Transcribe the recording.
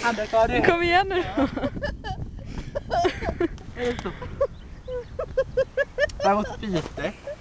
Kom igen nu. Det här var ett spite.